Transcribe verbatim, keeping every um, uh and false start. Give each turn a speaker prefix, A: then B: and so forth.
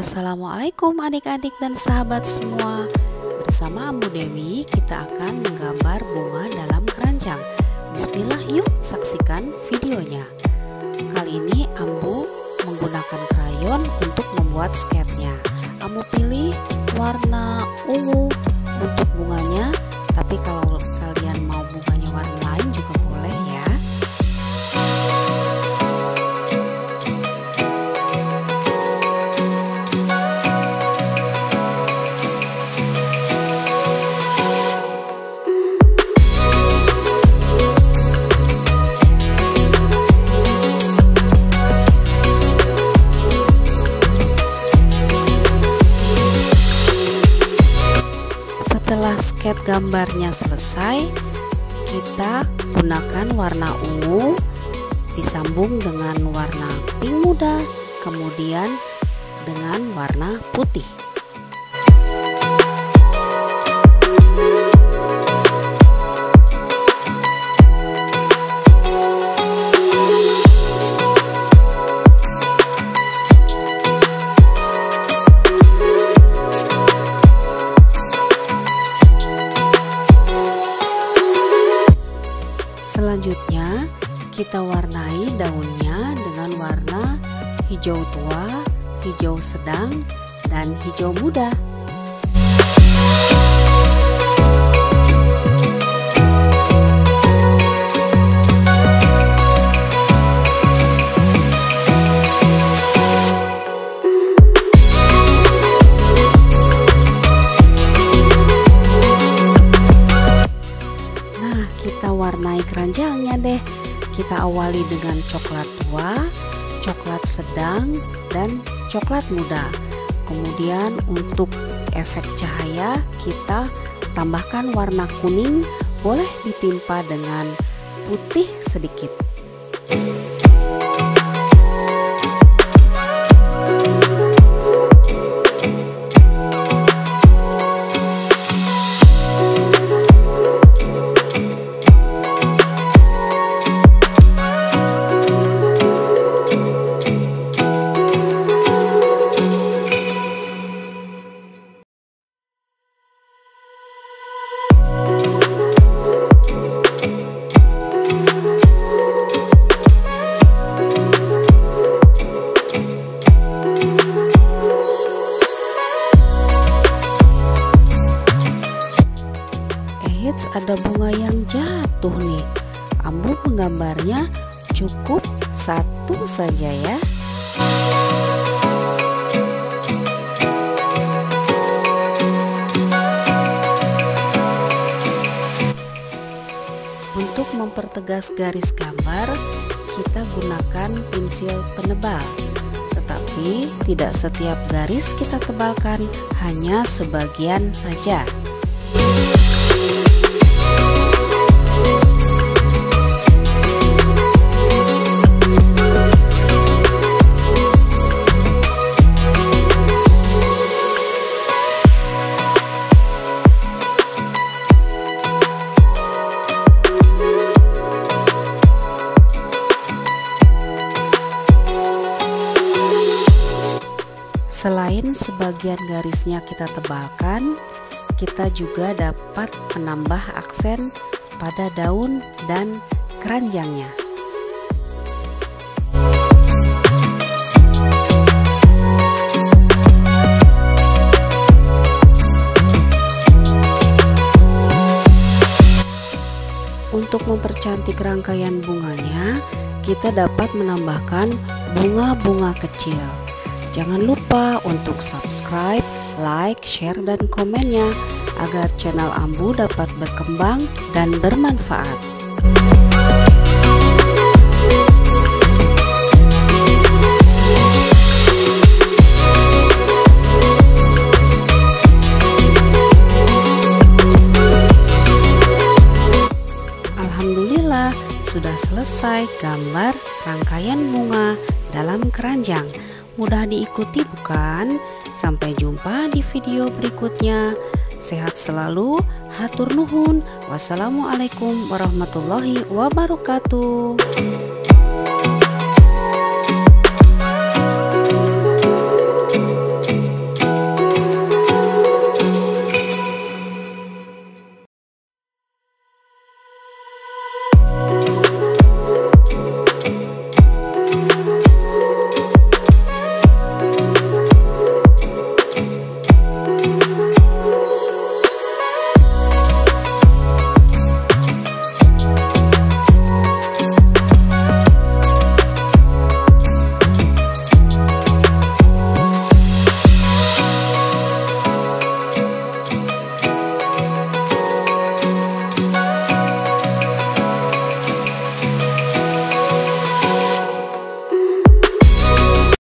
A: Assalamualaikum adik-adik dan sahabat semua. Bersama Ambu Dewi kita akan menggambar bunga dalam keranjang. Bismillah, yuk saksikan videonya. Kali ini Ambu menggunakan krayon untuk membuat sketnya. Ambu pilih warna ungu untuk bunganya, tapi kalau kalian mau bunganya warna lain juga boleh ya. Setelah sket gambarnya selesai, kita gunakan warna ungu disambung dengan warna pink muda, kemudian dengan warna putih. Selanjutnya kita warnai daunnya dengan warna hijau tua, hijau sedang, dan hijau muda. Warnai keranjangnya deh. Kita awali dengan coklat tua, coklat sedang, dan coklat muda. Kemudian untuk efek cahaya kita tambahkan warna kuning, boleh ditimpa dengan putih sedikit. Ada bunga yang jatuh nih. Ambu menggambarnya cukup satu saja ya. Untuk mempertegas garis gambar, kita gunakan pensil penebal. Tetapi tidak setiap garis kita tebalkan, hanya sebagian saja. Selain sebagian garisnya kita tebalkan, kita juga dapat menambah aksen pada daun dan keranjangnya. Untuk mempercantik rangkaian bunganya, kita dapat menambahkan bunga-bunga kecil. Jangan lupa untuk subscribe, like, share, dan komennya agar channel Ambu dapat berkembang dan bermanfaat. Alhamdulillah, sudah selesai gambar rangkaian bunga dalam keranjang. Mudah diikuti bukan? Sampai jumpa di video berikutnya. Sehat selalu, hatur nuhun. Wassalamualaikum warahmatullahi wabarakatuh.